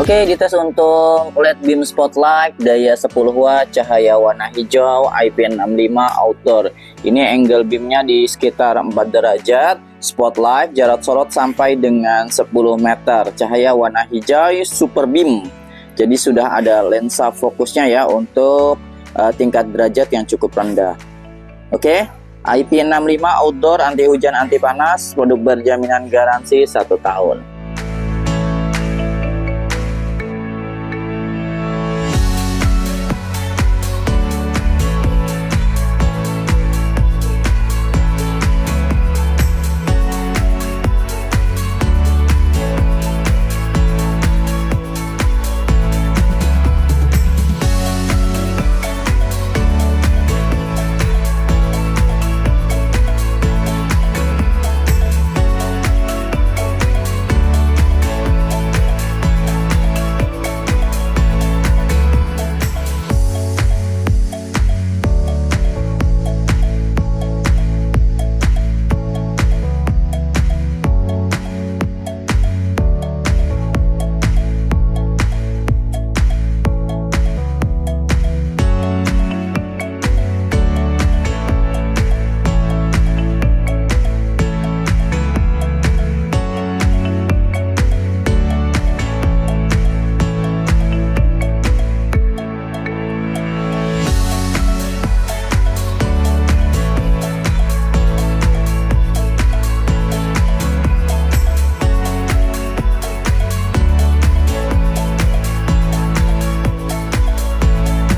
Oke, dites untuk LED beam spotlight, daya 10 watt, cahaya warna hijau, IP65 outdoor. Ini angle beamnya di sekitar 4 derajat, spotlight jarak sorot sampai dengan 10 meter, cahaya warna hijau, super beam. Jadi sudah ada lensa fokusnya ya untuk tingkat derajat yang cukup rendah. Oke, IP65 outdoor, anti hujan, anti panas, produk berjaminan garansi 1 tahun.